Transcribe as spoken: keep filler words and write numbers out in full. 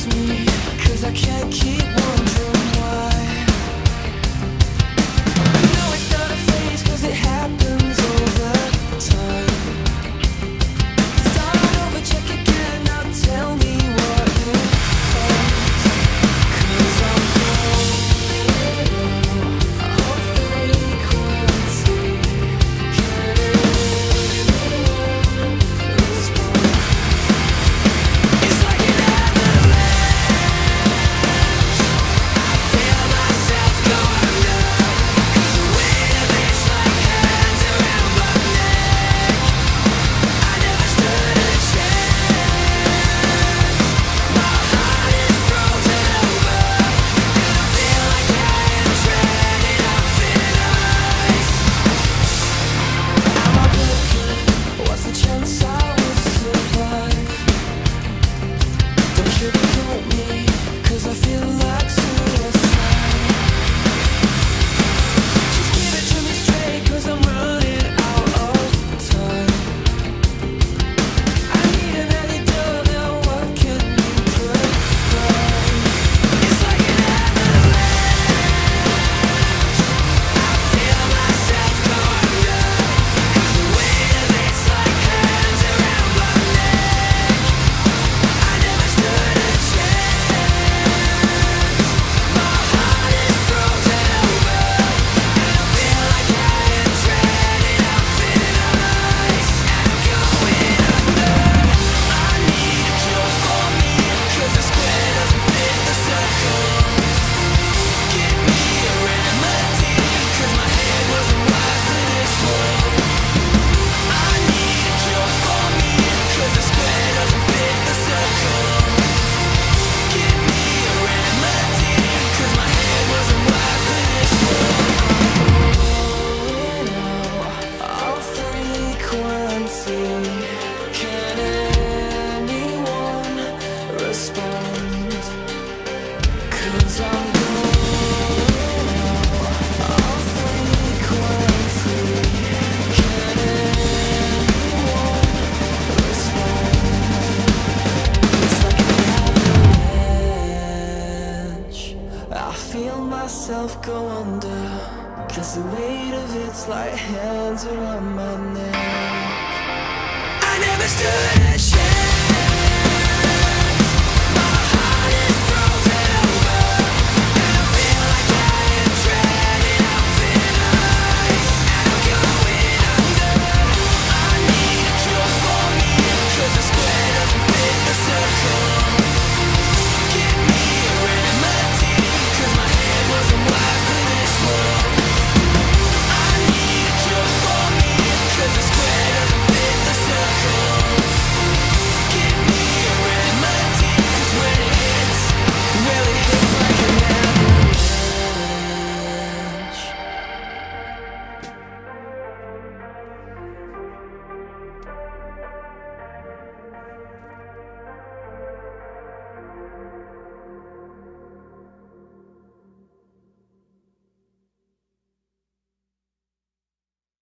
scares me, 'cause I can't keep wondering why. I know it's not a phase, 'cause it happens over time. Start over, check again, now tell me what you find. 'Cause I'm going off frequency. Can anyone respond? It's like an avalanche. I feel myself go under, 'cause the weight of it's like hands around my neck. I never stood a chance. My heart is frozen over, and I feel like I am treading on thin ice. Am I broken? What's the chance I will survive? Don't sugarcoat me, 'cause I feel like suicide. Just give it to me straight, 'cause I'm running out of time. I need an antidote, now what can you prescribe? It's like an avalanche. I feel myself go under, 'cause the weight of it's like hands around my neck. I never stood a chance. My heart is frozen over, and I feel like I am treading on thin ice. And I'm going under. I need a cure for me, 'cause the square doesn't fit the circle. Give me a remedy, 'cause my head wasn't wise for this world. I need a cure for me, 'cause the square doesn't fit the circle. Give me a remedy, 'cause my head wasn't wise for this world. Going out of frequency. Can anyone respond? 'Cause I'm going out of frequency. Can anyone respond? It's like an avalanche. I feel myself go under, 'cause the weight of it's like hands around my neck. I never stood a chance.